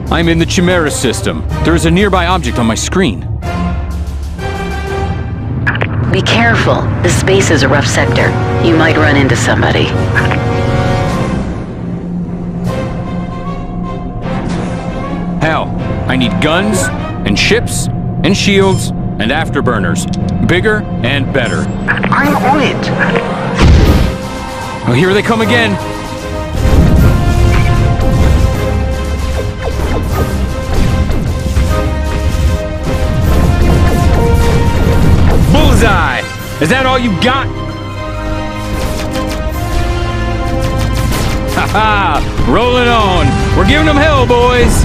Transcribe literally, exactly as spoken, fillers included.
I'm in the Chimera system. There is a nearby object on my screen. Be careful. This space is a rough sector. You might run into somebody. Hell, I need guns, and ships, and shields, and afterburners. Bigger and better. I'm on it! Oh, here they come again! Bullseye! Is that all you got? Ha ha! Rolling on! We're giving them hell, boys!